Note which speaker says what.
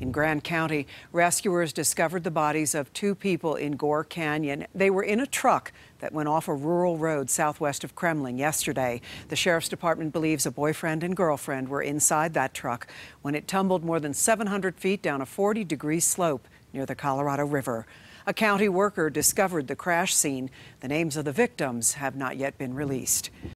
Speaker 1: In Grand County, rescuers discovered the bodies of two people in Gore Canyon. They were in a truck that went off a rural road southwest of Kremmling yesterday. The sheriff's department believes a boyfriend and girlfriend were inside that truck when it tumbled more than 700 feet down a 40-degree slope near the Colorado River. A county worker discovered the crash scene. The names of the victims have not yet been released.